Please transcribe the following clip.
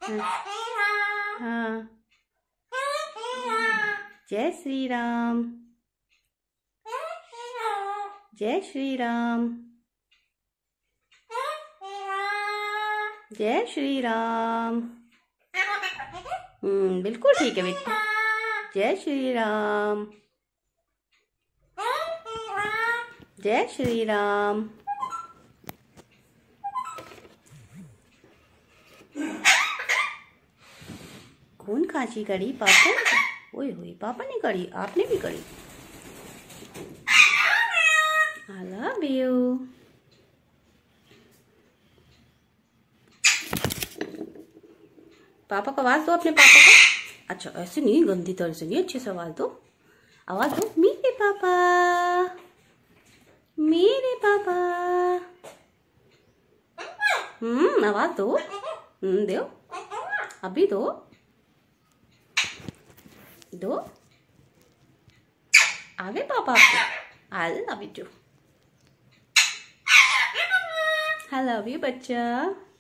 हाँ, जय श्री राम, जय श्री राम, जय श्री राम। बिल्कुल ठीक है बेटा। जय श्री राम, जय श्री राम। कौन खांसी करी? पापा ने? ओए होए, पापा ने करी, आपने भी करी। I love you। पापा को आवाज दो, अपने पापा को। अच्छा, ऐसे नहीं, गंदी तरह से नहीं, अच्छे से आवाज दो। आवाज दो, मेरे पापा, मेरे पापा। आवाज दो। दो, अभी दो, दो। आ गए पापा आपको? I love you too. I love you बच्चा।